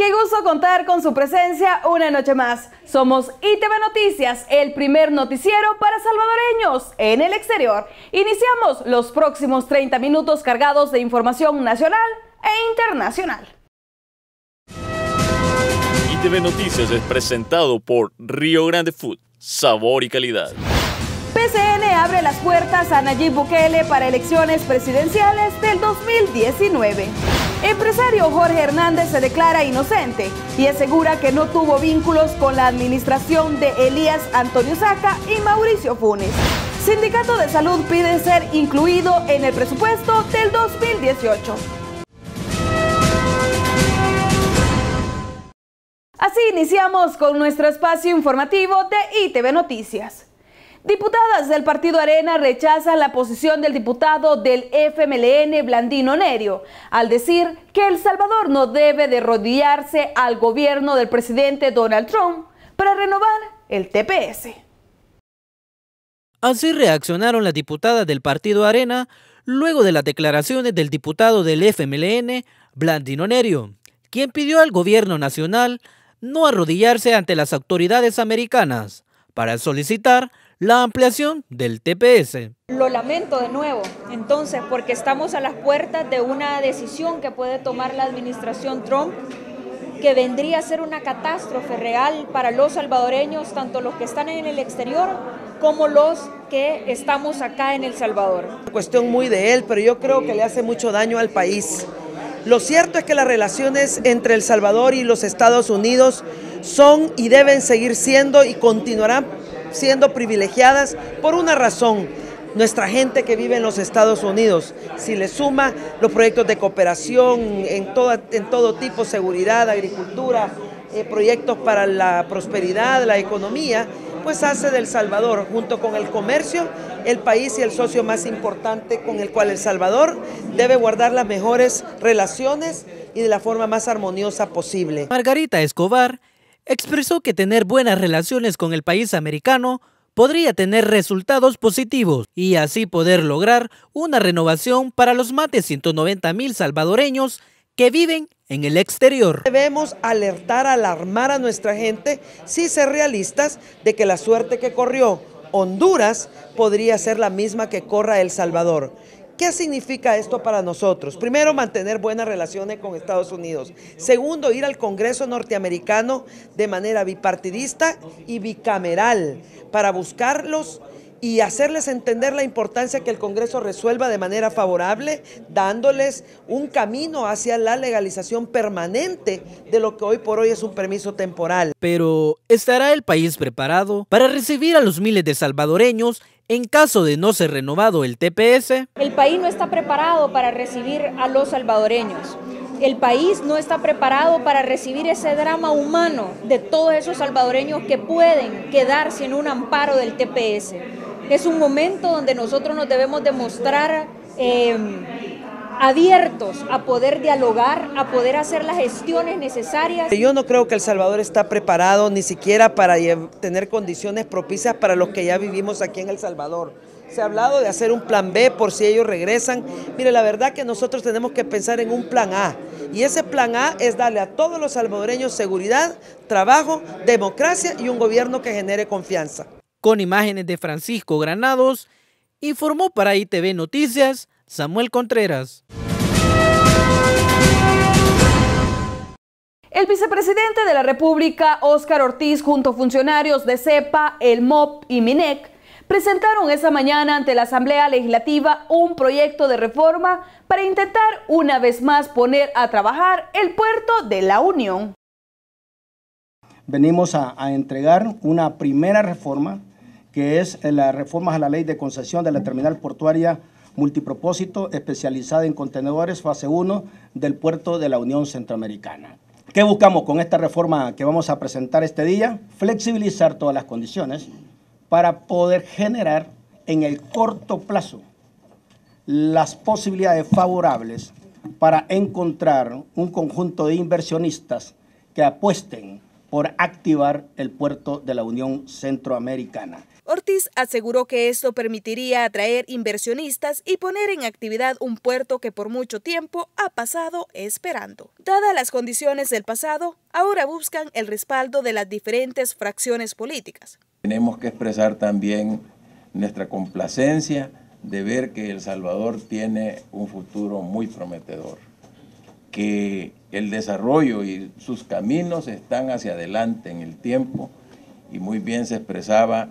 Qué gusto contar con su presencia una noche más. Somos ITV Noticias, el primer noticiero para salvadoreños en el exterior. Iniciamos los próximos 30 minutos cargados de información nacional e internacional. ITV Noticias es presentado por Rio Grande Food, sabor y calidad. PCN abre las puertas a Nayib Bukele para elecciones presidenciales del 2019. Empresario Jorge Hernández se declara inocente y asegura que no tuvo vínculos con la administración de Elías Antonio Saca y Mauricio Funes. Sindicato de Salud pide ser incluido en el presupuesto del 2018. Así iniciamos con nuestro espacio informativo de ITV Noticias. Diputadas del Partido Arena rechazan la posición del diputado del FMLN, Blandino Nerio, al decir que El Salvador no debe de arrodillarse al gobierno del presidente Donald Trump para renovar el TPS. Así reaccionaron las diputadas del Partido Arena luego de las declaraciones del diputado del FMLN, Blandino Nerio, quien pidió al gobierno nacional no arrodillarse ante las autoridades americanas para solicitar la ampliación del TPS. Lo lamento de nuevo, entonces, porque estamos a las puertas de una decisión que puede tomar la administración Trump, que vendría a ser una catástrofe real para los salvadoreños, tanto los que están en el exterior como los que estamos acá en El Salvador. Es una cuestión muy de él, pero yo creo que le hace mucho daño al país. Lo cierto es que las relaciones entre El Salvador y los Estados Unidos son y deben seguir siendo y continuarán siendo privilegiadas por una razón: nuestra gente que vive en los Estados Unidos. Si le suma los proyectos de cooperación en todo tipo, seguridad, agricultura, proyectos para la prosperidad, la economía, pues hace de El Salvador, junto con el comercio, el país y el socio más importante con el cual El Salvador debe guardar las mejores relaciones y de la forma más armoniosa posible. Margarita Escobar expresó que tener buenas relaciones con el país americano podría tener resultados positivos y así poder lograr una renovación para los más de 190,000 salvadoreños que viven en el exterior. Debemos alarmar a nuestra gente, sí ser realistas, de que la suerte que corrió Honduras podría ser la misma que corra El Salvador. ¿Qué significa esto para nosotros? Primero, mantener buenas relaciones con Estados Unidos. Segundo, ir al Congreso norteamericano de manera bipartidista y bicameral para buscarlos y hacerles entender la importancia que el Congreso resuelva de manera favorable, dándoles un camino hacia la legalización permanente de lo que hoy por hoy es un permiso temporal. Pero, ¿estará el país preparado para recibir a los miles de salvadoreños en caso de no ser renovado el TPS? El país no está preparado para recibir a los salvadoreños. El país no está preparado para recibir ese drama humano de todos esos salvadoreños que pueden quedarse en un amparo del TPS. Es un momento donde nosotros nos debemos demostrar abiertos a poder dialogar, a poder hacer las gestiones necesarias. Yo no creo que El Salvador está preparado ni siquiera para tener condiciones propicias para los que ya vivimos aquí en El Salvador. Se ha hablado de hacer un plan B por si ellos regresan. Mire, la verdad que nosotros tenemos que pensar en un plan A. Y ese plan A es darle a todos los salvadoreños seguridad, trabajo, democracia y un gobierno que genere confianza. Con imágenes de Francisco Granados, informó para ITV Noticias Samuel Contreras. El vicepresidente de la República, Óscar Ortiz, junto a funcionarios de CEPA, el MOP y MINEC, presentaron esta mañana ante la Asamblea Legislativa un proyecto de reforma para intentar una vez más poner a trabajar el puerto de La Unión. Venimos a entregar una primera reforma, que es la reforma a la ley de concesión de la terminal portuaria multipropósito especializada en contenedores fase 1 del puerto de la Unión Centroamericana. ¿Qué buscamos con esta reforma que vamos a presentar este día? Flexibilizar todas las condiciones para poder generar en el corto plazo las posibilidades favorables para encontrar un conjunto de inversionistas que apuesten por activar el puerto de la Unión Centroamericana. Ortiz aseguró que esto permitiría atraer inversionistas y poner en actividad un puerto que por mucho tiempo ha pasado esperando. Dadas las condiciones del pasado, ahora buscan el respaldo de las diferentes fracciones políticas. Tenemos que expresar también nuestra complacencia de ver que El Salvador tiene un futuro muy prometedor, que el desarrollo y sus caminos están hacia adelante en el tiempo, y muy bien se expresaba,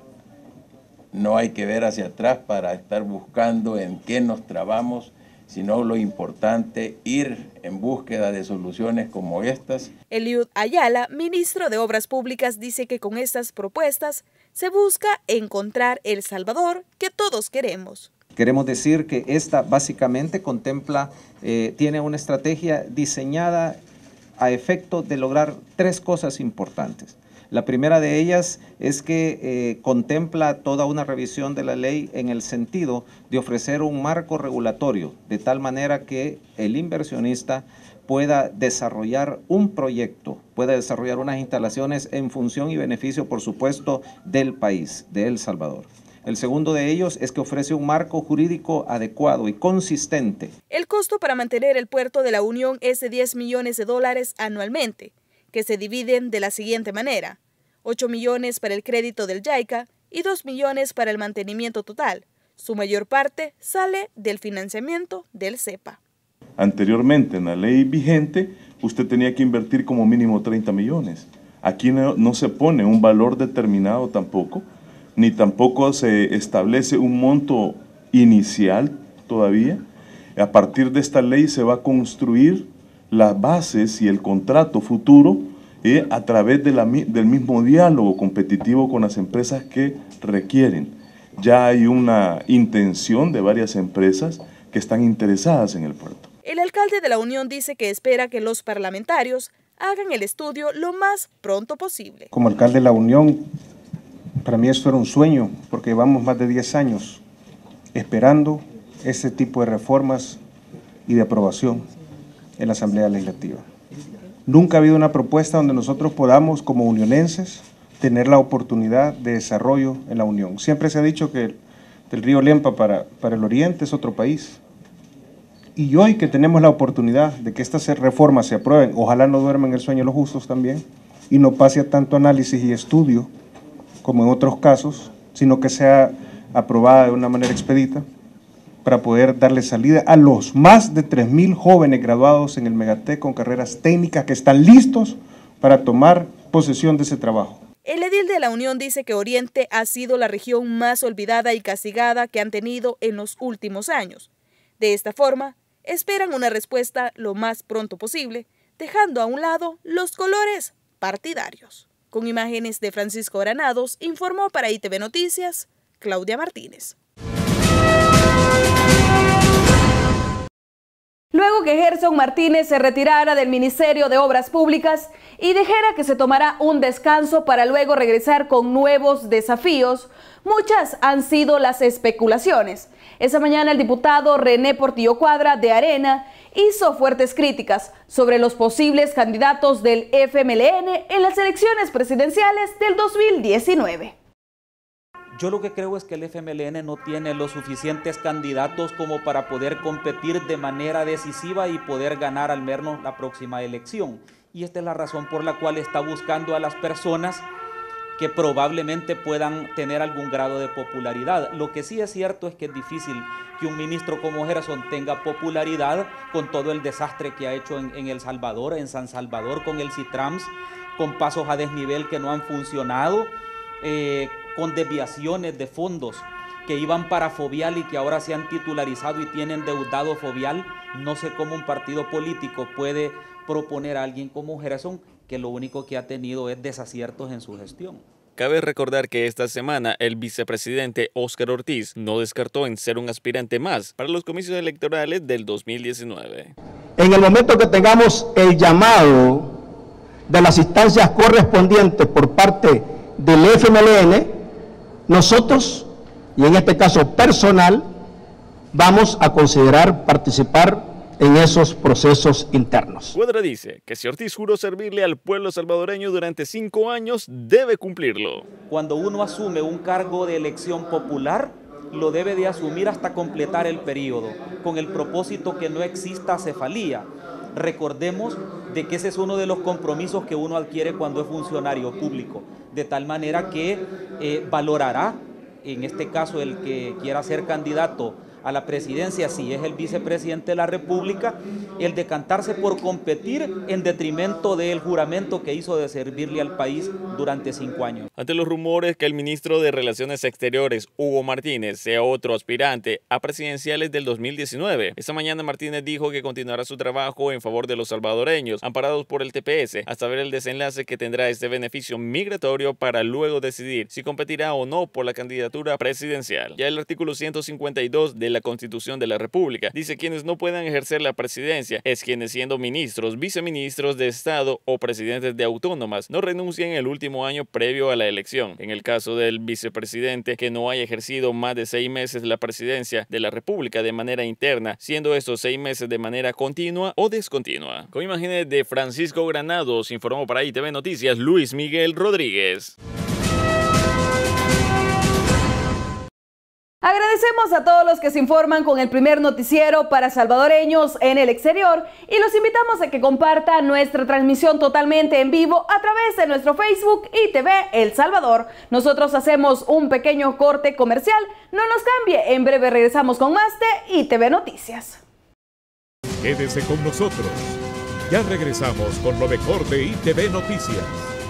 no hay que ver hacia atrás para estar buscando en qué nos trabamos, sino lo importante, ir en búsqueda de soluciones como estas. Eliud Ayala, ministro de Obras Públicas, dice que con estas propuestas se busca encontrar El Salvador que todos queremos. Queremos decir que esta básicamente contempla, tiene una estrategia diseñada a efecto de lograr tres cosas importantes. La primera de ellas es que contempla toda una revisión de la ley en el sentido de ofrecer un marco regulatorio, de tal manera que el inversionista pueda desarrollar un proyecto, pueda desarrollar unas instalaciones en función y beneficio, por supuesto, del país, de El Salvador. El segundo de ellos es que ofrece un marco jurídico adecuado y consistente. El costo para mantener el puerto de la Unión es de $10 millones anualmente, que se dividen de la siguiente manera: 8 millones para el crédito del JICA y 2 millones para el mantenimiento total. Su mayor parte sale del financiamiento del CEPA. Anteriormente, en la ley vigente, usted tenía que invertir como mínimo 30 millones. Aquí no se pone un valor determinado tampoco, ni tampoco se establece un monto inicial todavía. A partir de esta ley se va a construir las bases y el contrato futuro a través del mismo diálogo competitivo con las empresas que requieren. Ya hay una intención de varias empresas que están interesadas en el puerto. El alcalde de la Unión dice que espera que los parlamentarios hagan el estudio lo más pronto posible. Como alcalde de la Unión, para mí esto era un sueño, porque llevamos más de 10 años esperando ese tipo de reformas y de aprobación en la Asamblea Legislativa. Nunca ha habido una propuesta donde nosotros podamos, como unionenses, tener la oportunidad de desarrollo en la Unión. Siempre se ha dicho que el río Lempa para el oriente es otro país. Y hoy que tenemos la oportunidad de que estas reformas se aprueben, ojalá no duerman el sueño los justos también, y no pase a tanto análisis y estudio como en otros casos, sino que sea aprobada de una manera expedita, para poder darle salida a los más de 3,000 jóvenes graduados en el Megatec con carreras técnicas que están listos para tomar posesión de ese trabajo. El edil de la Unión dice que Oriente ha sido la región más olvidada y castigada que han tenido en los últimos años. De esta forma, esperan una respuesta lo más pronto posible, dejando a un lado los colores partidarios. Con imágenes de Francisco Granados, informó para ITV Noticias, Claudia Martínez. Luego que Gerson Martínez se retirara del Ministerio de Obras Públicas y dijera que se tomará un descanso para luego regresar con nuevos desafíos, muchas han sido las especulaciones. Esa mañana el diputado René Portillo Cuadra de Arena hizo fuertes críticas sobre los posibles candidatos del FMLN en las elecciones presidenciales del 2019. Yo lo que creo es que el FMLN no tiene los suficientes candidatos como para poder competir de manera decisiva y poder ganar al menos la próxima elección. Y esta es la razón por la cual está buscando a las personas que probablemente puedan tener algún grado de popularidad. Lo que sí es cierto es que es difícil que un ministro como Gerson tenga popularidad con todo el desastre que ha hecho en El Salvador, en San Salvador, con el Citrams, con pasos a desnivel que no han funcionado, con desviaciones de fondos que iban para Fovial y que ahora se han titularizado y tienen deudado Fovial. No sé cómo un partido político puede proponer a alguien como Gerson, que lo único que ha tenido es desaciertos en su gestión. Cabe recordar que esta semana el vicepresidente Óscar Ortiz no descartó en ser un aspirante más para los comicios electorales del 2019. En el momento que tengamos el llamado de las instancias correspondientes por parte del FMLN, nosotros, y en este caso personal, vamos a considerar participar en esos procesos internos. Cuadra dice que si Ortiz juró servirle al pueblo salvadoreño durante 5 años, debe cumplirlo. Cuando uno asume un cargo de elección popular, lo debe de asumir hasta completar el periodo, con el propósito que no exista cefalía. Recordemos de que ese es uno de los compromisos que uno adquiere cuando es funcionario público, de tal manera que valorará, en este caso el que quiera ser candidato a la presidencia, si es el vicepresidente de la República, el decantarse por competir en detrimento del juramento que hizo de servirle al país durante 5 años. Ante los rumores que el ministro de Relaciones Exteriores, Hugo Martínez, sea otro aspirante a presidenciales del 2019, esta mañana Martínez dijo que continuará su trabajo en favor de los salvadoreños, amparados por el TPS, hasta ver el desenlace que tendrá este beneficio migratorio para luego decidir si competirá o no por la candidatura presidencial. Ya el artículo 152 de la Constitución de la República dice quienes no puedan ejercer la presidencia es quienes siendo ministros, viceministros de Estado o presidentes de autónomas no renuncien el último año previo a la elección. En el caso del vicepresidente que no haya ejercido más de 6 meses la presidencia de la República de manera interna, siendo estos 6 meses de manera continua o discontinua. Con imágenes de Francisco Granados, informó para ITV Noticias Luis Miguel Rodríguez. Agradecemos a todos los que se informan con el primer noticiero para salvadoreños en el exterior y los invitamos a que compartan nuestra transmisión totalmente en vivo a través de nuestro Facebook ITV El Salvador. Nosotros hacemos un pequeño corte comercial, no nos cambie, en breve regresamos con más de ITV Noticias. Quédese con nosotros, ya regresamos con lo mejor de ITV Noticias.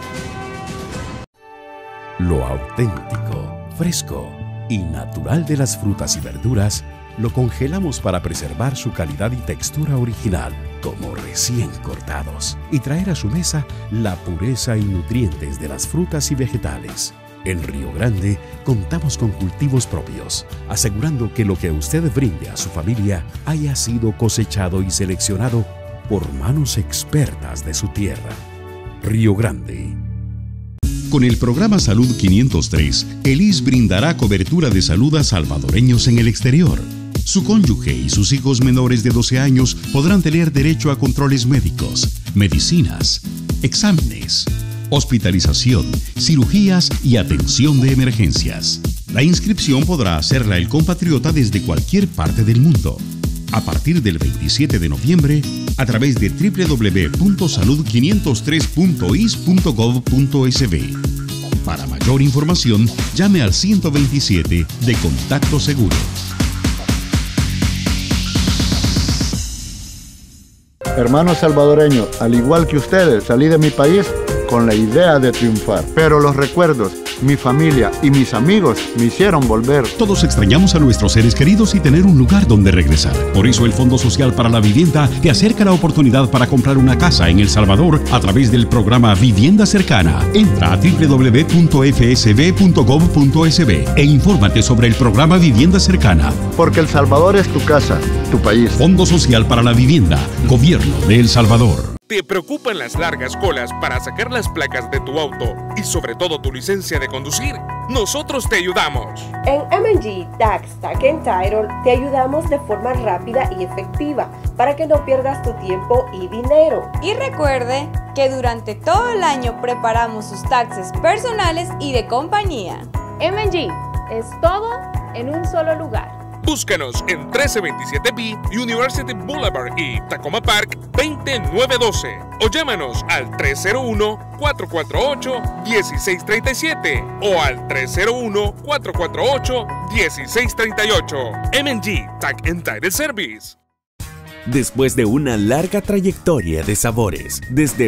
Lo auténtico, fresco y natural de las frutas y verduras lo congelamos para preservar su calidad y textura original, como recién cortados, y traer a su mesa la pureza y nutrientes de las frutas y vegetales. En Río Grande contamos con cultivos propios, asegurando que lo que usted brinde a su familia haya sido cosechado y seleccionado por manos expertas de su tierra. Río Grande. Con el programa Salud 503, el ISS brindará cobertura de salud a salvadoreños en el exterior. Su cónyuge y sus hijos menores de 12 años podrán tener derecho a controles médicos, medicinas, exámenes, hospitalización, cirugías y atención de emergencias. La inscripción podrá hacerla el compatriota desde cualquier parte del mundo. A partir del 27 de noviembre, a través de www.salud503.is.gov.sb. Para mayor información, llame al 127 de Contacto Seguro. Hermanos salvadoreños, al igual que ustedes, salí de mi país con la idea de triunfar. Pero los recuerdos, mi familia y mis amigos me hicieron volver. Todos extrañamos a nuestros seres queridos y tener un lugar donde regresar. Por eso el Fondo Social para la Vivienda te acerca la oportunidad para comprar una casa en El Salvador a través del programa Vivienda Cercana. Entra a www.fsb.gov.sb e infórmate sobre el programa Vivienda Cercana. Porque El Salvador es tu casa, tu país. Fondo Social para la Vivienda, Gobierno de El Salvador. ¿Te preocupan las largas colas para sacar las placas de tu auto y sobre todo tu licencia de conducir? Nosotros te ayudamos. En M&G Tax, Tag and Title te ayudamos de forma rápida y efectiva para que no pierdas tu tiempo y dinero. Y recuerde que durante todo el año preparamos sus taxes personales y de compañía. M&G es todo en un solo lugar. Búscanos en 1327B University Boulevard y Tacoma Park 20912 o llámanos al 301-448-1637 o al 301-448-1638. M&G Tag and Title Service. Después de una larga trayectoria de sabores, desde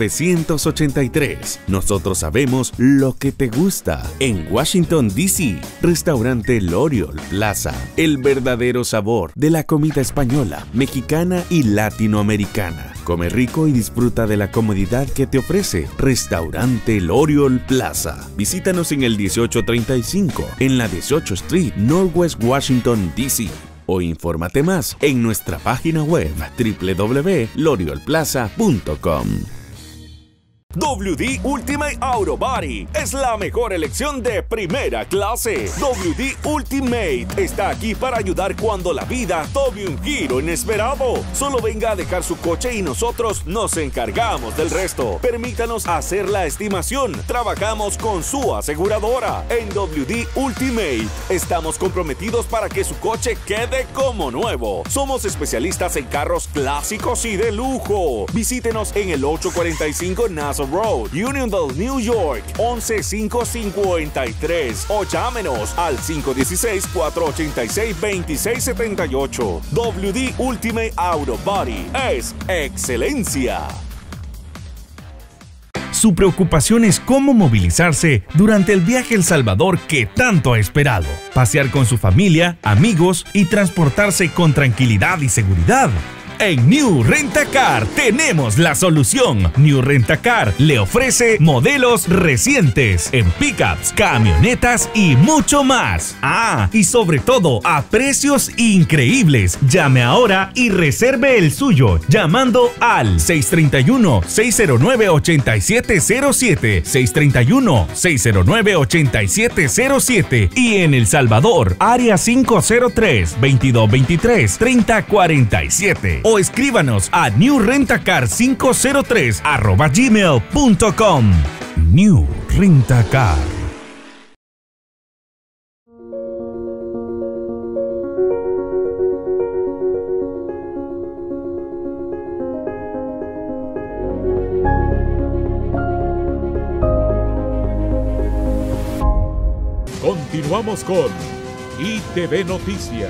1983, nosotros sabemos lo que te gusta. En Washington, D.C., restaurante L'Oriole Plaza, el verdadero sabor de la comida española, mexicana y latinoamericana. Come rico y disfruta de la comodidad que te ofrece Restaurante L'Oriole Plaza. Visítanos en el 1835, en la 18th Street, Northwest Washington, D.C., o infórmate más en nuestra página web www.lorioleplaza.com. WD Ultimate Auto Body es la mejor elección de primera clase. WD Ultimate está aquí para ayudar cuando la vida tome un giro inesperado. Solo venga a dejar su coche y nosotros nos encargamos del resto. Permítanos hacer la estimación. Trabajamos con su aseguradora. En WD Ultimate estamos comprometidos para que su coche quede como nuevo. Somos especialistas en carros clásicos y de lujo. Visítenos en el 845 Nassau Road, Unionville, New York, 11553 o llámenos al 516-486-2678. WD Ultimate Auto Body es excelencia. Su preocupación es cómo movilizarse durante el viaje a El Salvador que tanto ha esperado. Pasear con su familia, amigos y transportarse con tranquilidad y seguridad. En New Rent-A-Car tenemos la solución. New Rent-A-Car le ofrece modelos recientes en pickups, camionetas y mucho más. Ah, y sobre todo a precios increíbles. Llame ahora y reserve el suyo llamando al 631-609-8707, 631-609-8707 y en El Salvador, área 503-2223-3047. O escríbanos a newrentacar503@gmail.com. New Rent-A-Car. Continuamos con ITV Noticias.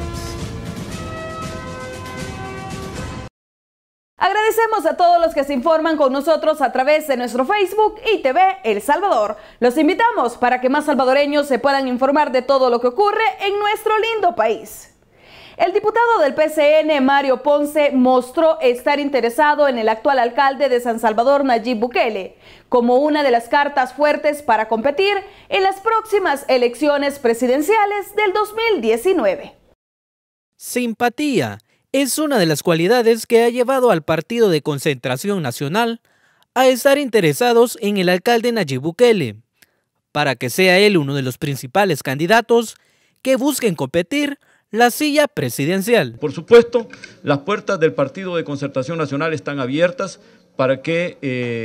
Agradecemos a todos los que se informan con nosotros a través de nuestro Facebook ITV El Salvador. Los invitamos para que más salvadoreños se puedan informar de todo lo que ocurre en nuestro lindo país. El diputado del PCN, Mario Ponce, mostró estar interesado en el actual alcalde de San Salvador, Nayib Bukele, como una de las cartas fuertes para competir en las próximas elecciones presidenciales del 2019. Simpatía es una de las cualidades que ha llevado al Partido de Concentración Nacional a estar interesados en el alcalde Nayib Bukele, para que sea él uno de los principales candidatos que busquen competir la silla presidencial. Por supuesto, las puertas del Partido de Concertación Nacional están abiertas para que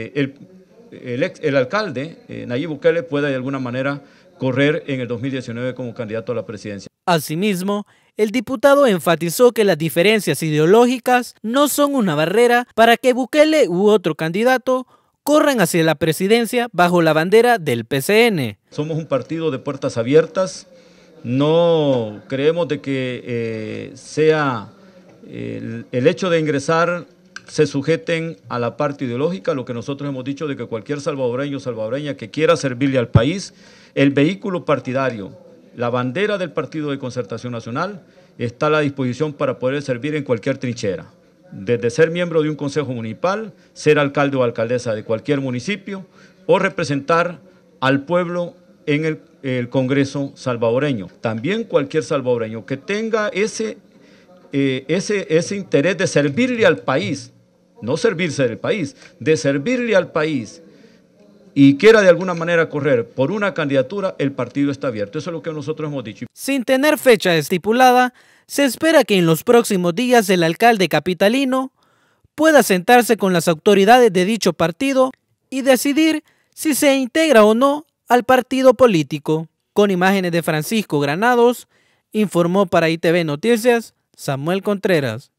el alcalde, Nayib Bukele, pueda de alguna manera correr en el 2019 como candidato a la presidencia. Asimismo, el diputado enfatizó que las diferencias ideológicas no son una barrera para que Bukele u otro candidato corran hacia la presidencia bajo la bandera del PCN. Somos un partido de puertas abiertas. No creemos de que sea el hecho de ingresar se sujeten a la parte ideológica. Lo que nosotros hemos dicho de que cualquier salvadoreño o salvadoreña que quiera servirle al país, el vehículo partidario, la bandera del Partido de Concertación Nacional está a la disposición para poder servir en cualquier trinchera. Desde ser miembro de un consejo municipal, ser alcalde o alcaldesa de cualquier municipio o representar al pueblo en el Congreso salvadoreño. También cualquier salvadoreño que tenga ese interés de servirle al país, no servirse del país, de servirle al país y quiera de alguna manera correr por una candidatura, el partido está abierto. Eso es lo que nosotros hemos dicho. Sin tener fecha estipulada, se espera que en los próximos días el alcalde capitalino pueda sentarse con las autoridades de dicho partido y decidir si se integra o no al partido político. Con imágenes de Francisco Granados, informó para ITV Noticias Samuel Contreras.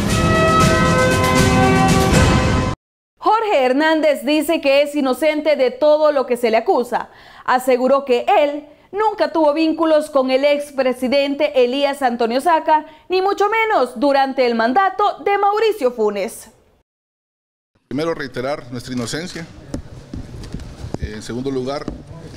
Jorge Hernández dice que es inocente de todo lo que se le acusa. Aseguró que él nunca tuvo vínculos con el expresidente Elías Antonio Saca, ni mucho menos durante el mandato de Mauricio Funes. Primero, reiterar nuestra inocencia. En segundo lugar,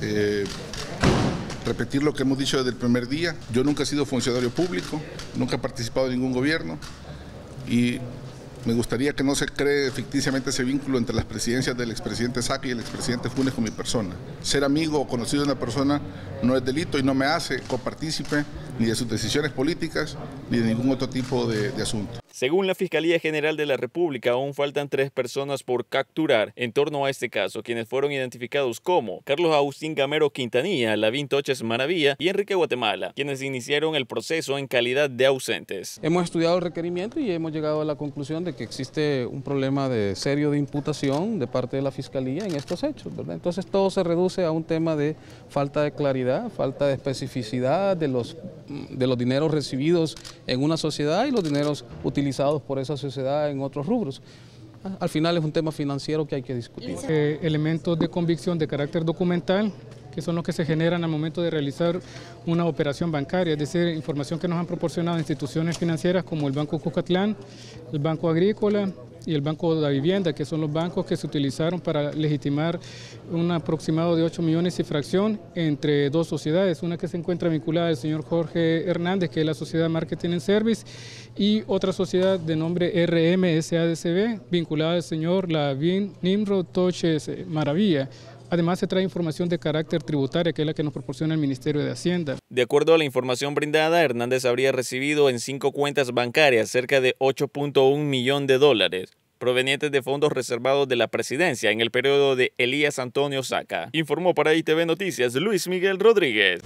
repetir lo que hemos dicho desde el primer día. Yo nunca he sido funcionario público, nunca he participado en ningún gobierno y me gustaría que no se cree ficticiamente ese vínculo entre las presidencias del expresidente Saca y el expresidente Funes con mi persona. Ser amigo o conocido de una persona no es delito y no me hace copartícipe ni de sus decisiones políticas ni de ningún otro tipo de asunto. Según la Fiscalía General de la República, aún faltan 3 personas por capturar en torno a este caso, quienes fueron identificados como Carlos Agustín Gamero Quintanilla, Lavín Toches Maravilla y Enrique Guatemala, quienes iniciaron el proceso en calidad de ausentes. Hemos estudiado el requerimiento y hemos llegado a la conclusión de que existe un problema serio de imputación de parte de la Fiscalía en estos hechos, ¿verdad? Entonces todo se reduce a un tema de falta de claridad, falta de especificidad de los dineros recibidos en una sociedad y los dineros utilizados por esa sociedad en otros rubros. Al final es un tema financiero que hay que discutir. Elementos de convicción de carácter documental, que son los que se generan al momento de realizar una operación bancaria, es decir, información que nos han proporcionado instituciones financieras como el Banco Cucatlán, el Banco Agrícola y el Banco de la Vivienda, que son los bancos que se utilizaron para legitimar un aproximado de 8 millones y fracción entre 2 sociedades, una que se encuentra vinculada al señor Jorge Hernández, que es la Sociedad Marketing and Service, y otra sociedad de nombre RMSADCB, vinculada al señor Lavín Nimrod Toches Maravilla. Además, se trae información de carácter tributario, que es la que nos proporciona el Ministerio de Hacienda. De acuerdo a la información brindada, Hernández habría recibido en 5 cuentas bancarias cerca de $8.1 millones, provenientes de fondos reservados de la presidencia en el periodo de Elías Antonio Saca. Informó para ITV Noticias Luis Miguel Rodríguez.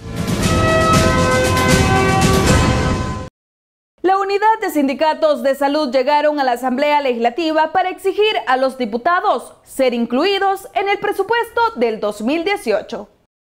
La unidad de sindicatos de salud llegaron a la Asamblea Legislativa para exigir a los diputados ser incluidos en el presupuesto del 2018.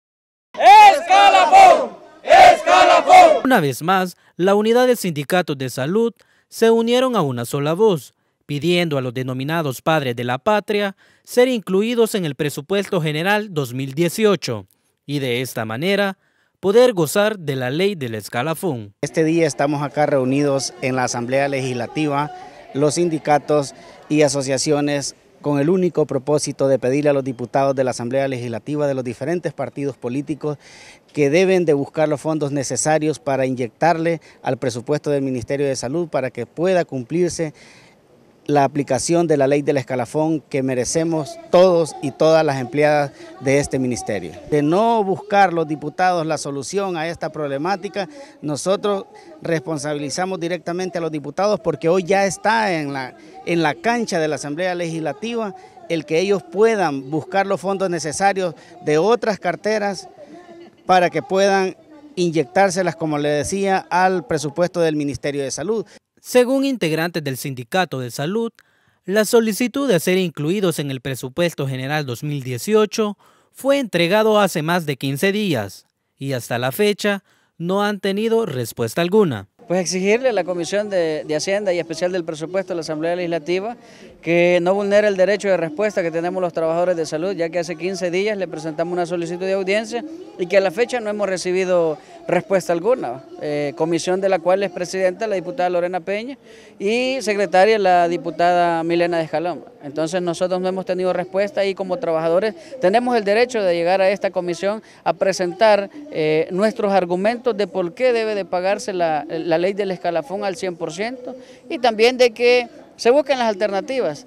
¡Escalafón! ¡Escalafón! Una vez más, la unidad de sindicatos de salud se unieron a una sola voz, pidiendo a los denominados padres de la patria ser incluidos en el presupuesto general 2018 y de esta manera poder gozar de la ley del escalafón. Este día estamos acá reunidos en la Asamblea Legislativa, los sindicatos y asociaciones, con el único propósito de pedirle a los diputados de la Asamblea Legislativa de los diferentes partidos políticos que deben de buscar los fondos necesarios para inyectarle al presupuesto del Ministerio de Salud para que pueda cumplirse la aplicación de la ley del escalafón que merecemos todos y todas las empleadas de este ministerio. De no buscar los diputados la solución a esta problemática, nosotros responsabilizamos directamente a los diputados porque hoy ya está en la cancha de la Asamblea Legislativa el que ellos puedan buscar los fondos necesarios de otras carteras para que puedan inyectárselas, como le decía, al presupuesto del Ministerio de Salud. Según integrantes del Sindicato de Salud, la solicitud de ser incluidos en el presupuesto general 2018 fue entregado hace más de 15 días y hasta la fecha no han tenido respuesta alguna. Pues exigirle a la Comisión de Hacienda y especial del presupuesto de la Asamblea Legislativa que no vulnere el derecho de respuesta que tenemos los trabajadores de salud, ya que hace 15 días le presentamos una solicitud de audiencia y que a la fecha no hemos recibido respuesta alguna. Comisión de la cual es presidenta la diputada Lorena Peña y secretaria la diputada Milena de Escalón. Entonces nosotros no hemos tenido respuesta y como trabajadores tenemos el derecho de llegar a esta comisión a presentar nuestros argumentos de por qué debe de pagarse la ley del escalafón al 100% y también de que se busquen las alternativas.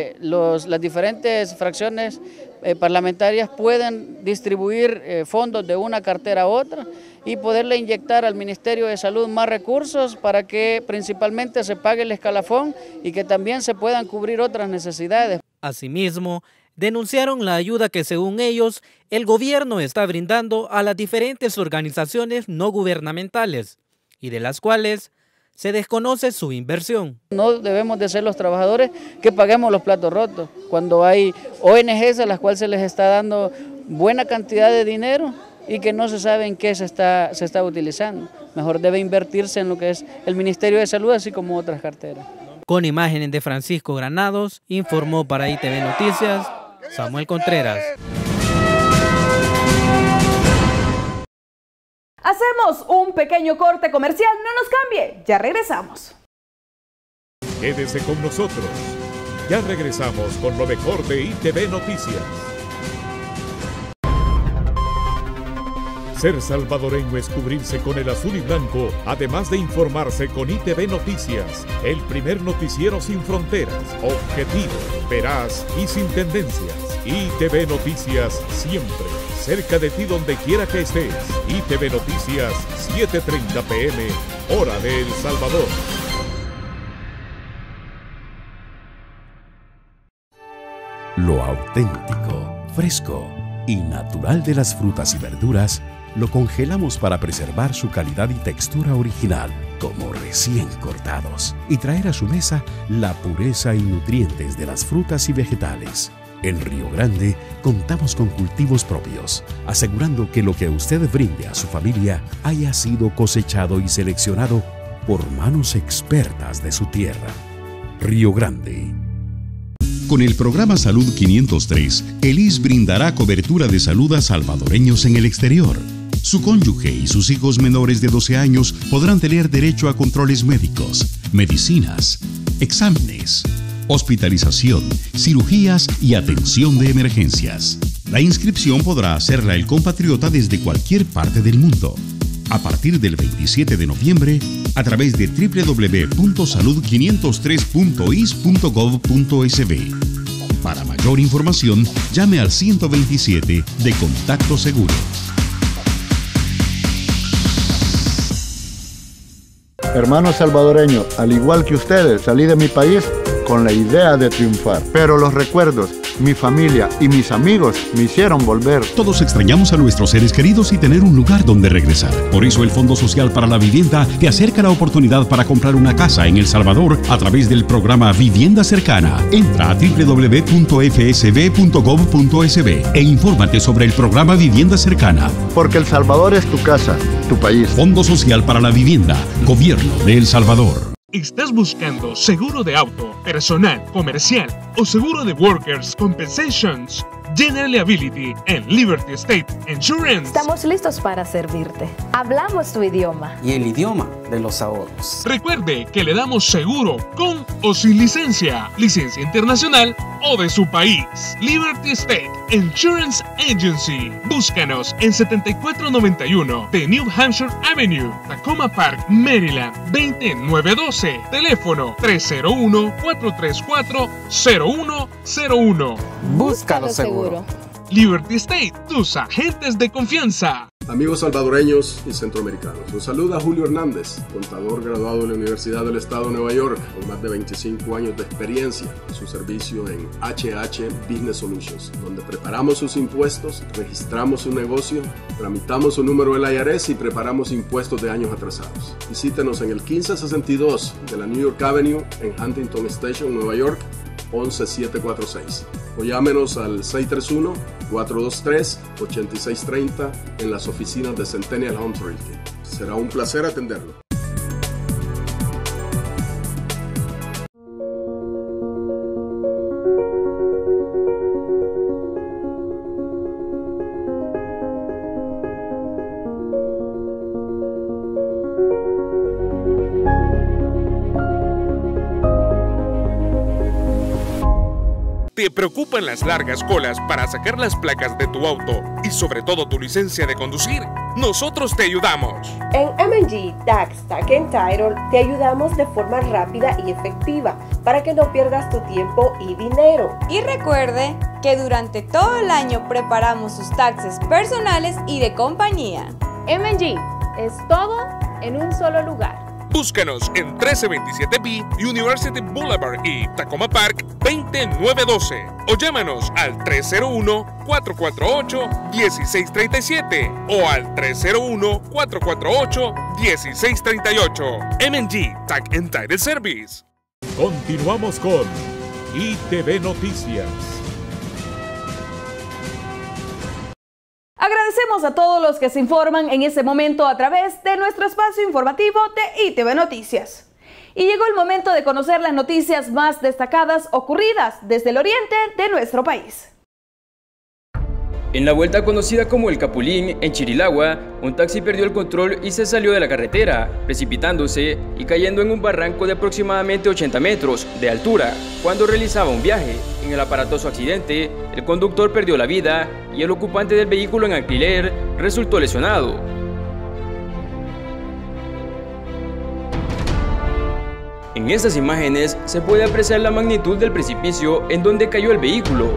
Las diferentes fracciones parlamentarias pueden distribuir fondos de una cartera a otra y poderle inyectar al Ministerio de Salud más recursos para que principalmente se pague el escalafón y que también se puedan cubrir otras necesidades. Asimismo, denunciaron la ayuda que según ellos el gobierno está brindando a las diferentes organizaciones no gubernamentales y de las cuales se desconoce su inversión. No debemos de ser los trabajadores que paguemos los platos rotos, cuando hay ONGs a las cuales se les está dando buena cantidad de dinero y que no se sabe en qué se está utilizando. Mejor debe invertirse en lo que es el Ministerio de Salud, así como otras carteras. Con imágenes de Francisco Granados, informó para ITV Noticias Samuel Contreras. Hacemos un pequeño corte comercial, no nos cambie, ya regresamos. Quédese con nosotros, ya regresamos con lo mejor de ITV Noticias. Ser salvadoreño es cubrirse con el azul y blanco, además de informarse con ITV Noticias, el primer noticiero sin fronteras, objetivo, veraz y sin tendencias. ITV Noticias siempre, cerca de ti donde quiera que estés. ITV Noticias, 7:30 p.m., hora de El Salvador. Lo auténtico, fresco y natural de las frutas y verduras lo congelamos para preservar su calidad y textura original, como recién cortados, y traer a su mesa la pureza y nutrientes de las frutas y vegetales. En Río Grande contamos con cultivos propios, asegurando que lo que usted brinde a su familia haya sido cosechado y seleccionado por manos expertas de su tierra. Río Grande. Con el programa Salud 503, el IS brindará cobertura de salud a salvadoreños en el exterior. Su cónyuge y sus hijos menores de 12 años podrán tener derecho a controles médicos, medicinas, exámenes, hospitalización, cirugías y atención de emergencias. La inscripción podrá hacerla el compatriota desde cualquier parte del mundo. A partir del 27 de noviembre, a través de www.salud503.is.gov.sb. Para mayor información, llame al 127 de Contacto Seguro. Hermanos salvadoreños, al igual que ustedes, salí de mi país con la idea de triunfar. Pero los recuerdos, mi familia y mis amigos me hicieron volver. Todos extrañamos a nuestros seres queridos y tener un lugar donde regresar. Por eso el Fondo Social para la Vivienda te acerca la oportunidad para comprar una casa en El Salvador a través del programa Vivienda Cercana. Entra a www.fsb.gov.sb e infórmate sobre el programa Vivienda Cercana. Porque El Salvador es tu casa, tu país. Fondo Social para la Vivienda, Gobierno de El Salvador. ¿Estás buscando seguro de auto, personal, comercial o seguro de Workers' Compensations? General Liability en Liberty State Insurance. Estamos listos para servirte. Hablamos tu idioma. Y el idioma de los ahorros. Recuerde que le damos seguro con o sin licencia internacional o de su país. Liberty State Insurance Agency. Búscanos en 7491 de New Hampshire Avenue, Tacoma Park, Maryland, 20912. Teléfono 301-434-0101. Búscalo seguro. Liberty State, tus agentes de confianza. Amigos salvadoreños y centroamericanos, los saluda Julio Hernández, contador graduado de la Universidad del Estado de Nueva York, con más de 25 años de experiencia en su servicio en HH Business Solutions, donde preparamos sus impuestos, registramos su negocio, tramitamos su número del IRS y preparamos impuestos de años atrasados. Visítenos en el 1562 de la New York Avenue en Huntington Station, Nueva York, 11746, o llámenos al 631-423-8630 en las oficinas de Centennial Home Realty. Será un placer atenderlo. ¿Te preocupan las largas colas para sacar las placas de tu auto y sobre todo tu licencia de conducir? Nosotros te ayudamos. En M&G Tax and Title te ayudamos de forma rápida y efectiva para que no pierdas tu tiempo y dinero. Y recuerde que durante todo el año preparamos sus taxes personales y de compañía. M&G es todo en un solo lugar. Búscanos en 1327B University Boulevard y Tacoma Park 20912 o llámanos al 301-448-1637 o al 301-448-1638. M&G Tax and Title Service. Continuamos con ITV Noticias. Agradecemos a todos los que se informan en este momento a través de nuestro espacio informativo de ITV Noticias. Y llegó el momento de conocer las noticias más destacadas ocurridas desde el oriente de nuestro país. En la vuelta conocida como El Capulín, en Chirilagua, un taxi perdió el control y se salió de la carretera, precipitándose y cayendo en un barranco de aproximadamente 80 metros de altura. Cuando realizaba un viaje, en el aparatoso accidente, el conductor perdió la vida y el ocupante del vehículo en alquiler resultó lesionado. En estas imágenes se puede apreciar la magnitud del precipicio en donde cayó el vehículo.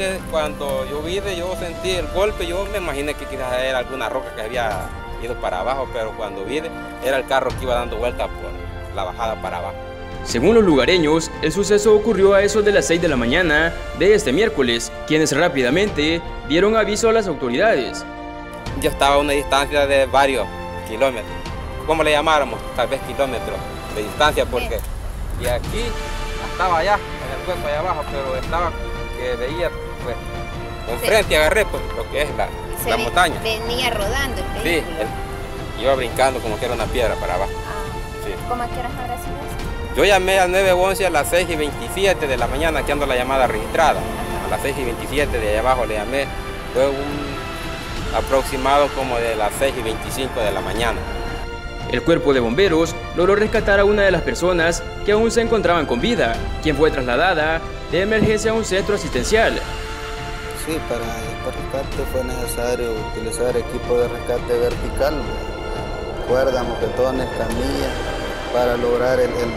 Entonces, cuando yo sentí el golpe, yo me imaginé que quizás era alguna roca que había ido para abajo, pero cuando vi, era el carro que iba dando vuelta por la bajada para abajo. Según los lugareños, el suceso ocurrió a eso de las 6 de la mañana de este miércoles, quienes rápidamente dieron aviso a las autoridades. Yo estaba a una distancia de varios kilómetros, ¿cómo le llamáramos? Tal vez kilómetros de distancia, porque y aquí estaba allá, en el hueco allá abajo, pero estaba que veía, pues, enfrente agarré pues, lo que es la montaña. Venía rodando el vehículo. Sí, iba brincando como que era una piedra para abajo. Ah. Sí. ¿Cómo a qué horas habrá sido eso? Yo llamé al 911 a las 6:27 de la mañana, que ando la llamada registrada. A las 6:27 de allá abajo le llamé, fue un aproximado como de las 6:25 de la mañana. El cuerpo de bomberos logró rescatar a una de las personas que aún se encontraban con vida, quien fue trasladada de emergencia a un centro asistencial. Sí, para el rescate fue necesario utilizar equipo de rescate vertical, cuerdas, mosquetones, camillas, para lograr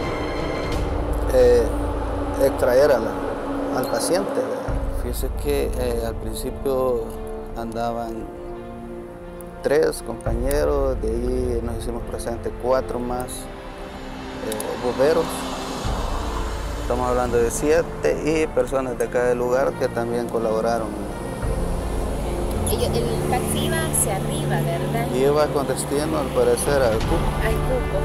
extraer al paciente. Fíjese que al principio andaban 3 compañeros, de ahí nos hicimos presentes 4 más bomberos. Estamos hablando de 7 y personas de cada lugar que también colaboraron. El taxi iba hacia arriba, ¿verdad? Iba con destino, al parecer, al Cuco. Al Cuco.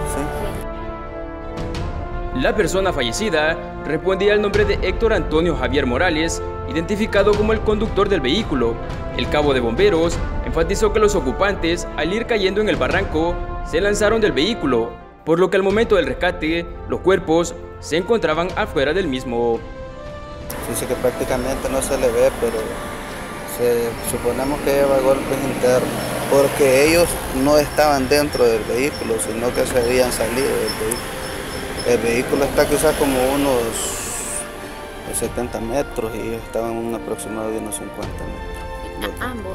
Sí. La persona fallecida respondía al nombre de Héctor Antonio Javier Morales, identificado como el conductor del vehículo. El cabo de bomberos enfatizó que los ocupantes, al ir cayendo en el barranco, se lanzaron del vehículo, por lo que al momento del rescate, los cuerpos se encontraban afuera del mismo. Dice que prácticamente no se le ve, pero suponemos que lleva golpes internos, porque ellos no estaban dentro del vehículo, sino que se habían salido del vehículo. El vehículo está quizás como unos 70 metros y ellos estaban un aproximado de unos 50 metros. ¿Ambos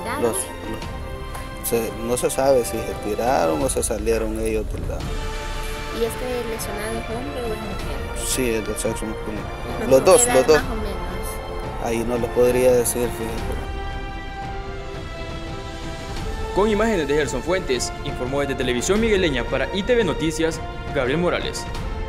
se tiraron? No se sabe si se tiraron o se salieron ellos del lado. ¿Y este lesionado es hombre o es mujer? Sí, es del sexo masculino. Los dos. Más o menos. Ahí no les podría decir, fíjate. Con imágenes de Gerson Fuentes, informó desde Televisión Migueleña para ITV Noticias, Gabriel Morales.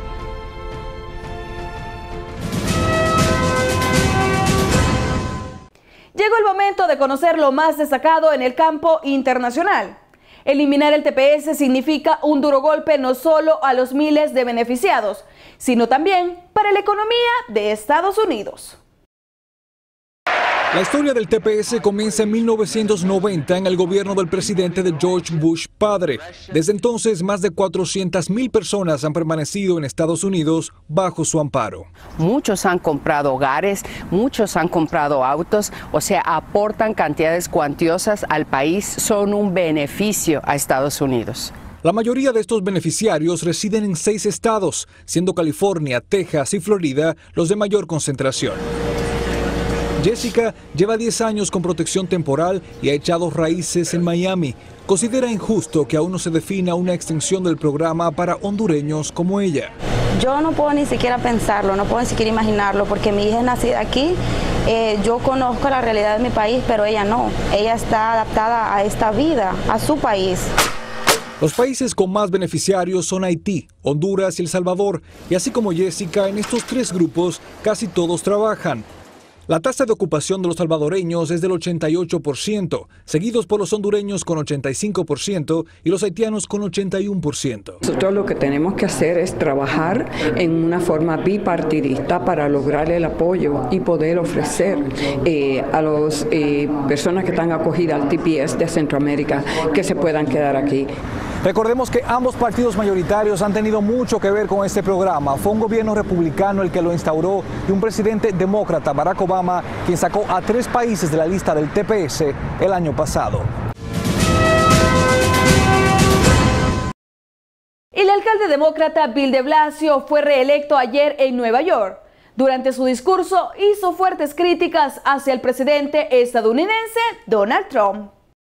Llegó el momento de conocer lo más destacado en el campo internacional. Eliminar el TPS significa un duro golpe no solo a los miles de beneficiados, sino también para la economía de Estados Unidos. La historia del TPS comienza en 1990 en el gobierno del presidente de George Bush padre. Desde entonces, más de 400,000 personas han permanecido en Estados Unidos bajo su amparo. Muchos han comprado hogares, muchos han comprado autos, o sea, aportan cantidades cuantiosas al país, son un beneficio a Estados Unidos. La mayoría de estos beneficiarios residen en 6 estados, siendo California, Texas y Florida los de mayor concentración. Jessica lleva 10 años con protección temporal y ha echado raíces en Miami. Considera injusto que aún no se defina una extensión del programa para hondureños como ella. Yo no puedo ni siquiera pensarlo, no puedo ni siquiera imaginarlo, porque mi hija es nacida aquí. Yo conozco la realidad de mi país, pero ella no. Ella está adaptada a esta vida, a su país. Los países con más beneficiarios son Haití, Honduras y El Salvador. Y así como Jessica, en estos 3 grupos casi todos trabajan. La tasa de ocupación de los salvadoreños es del 88%, seguidos por los hondureños con 85% y los haitianos con 81%. Nosotros lo que tenemos que hacer es trabajar en una forma bipartidista para lograr el apoyo y poder ofrecer a las personas que están acogidas al TPS de Centroamérica que se puedan quedar aquí. Recordemos que ambos partidos mayoritarios han tenido mucho que ver con este programa. Fue un gobierno republicano el que lo instauró y un presidente demócrata, Barack Obama, quien sacó a 3 países de la lista del TPS el año pasado. El alcalde demócrata Bill de Blasio fue reelecto ayer en Nueva York. Durante su discurso hizo fuertes críticas hacia el presidente estadounidense Donald Trump.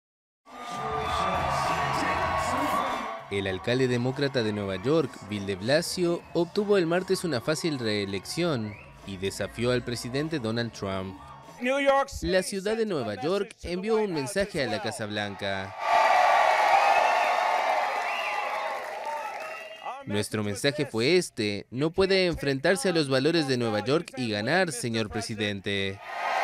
El alcalde demócrata de Nueva York, Bill de Blasio, obtuvo el martes una fácil reelección y desafió al presidente Donald Trump. La ciudad de Nueva York envió un mensaje a la Casa Blanca. Nuestro mensaje fue este: no puede enfrentarse a los valores de Nueva York y ganar, señor presidente.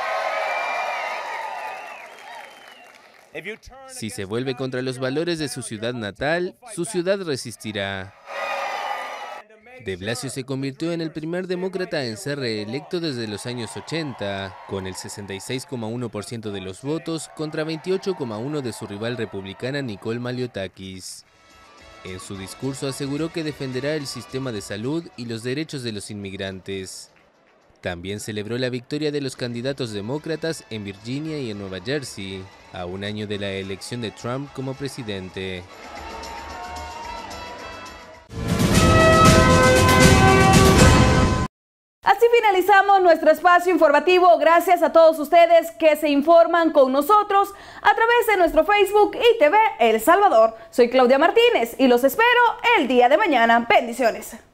Si se vuelve contra los valores de su ciudad natal, su ciudad resistirá. De Blasio se convirtió en el primer demócrata en ser reelecto desde los años 80, con el 66,1% de los votos contra 28,1% de su rival republicana Nicole Malliotakis. En su discurso aseguró que defenderá el sistema de salud y los derechos de los inmigrantes. También celebró la victoria de los candidatos demócratas en Virginia y en Nueva Jersey, a un año de la elección de Trump como presidente. Así finalizamos nuestro espacio informativo. Gracias a todos ustedes que se informan con nosotros a través de nuestro Facebook y TV El Salvador. Soy Claudia Martínez y los espero el día de mañana. Bendiciones.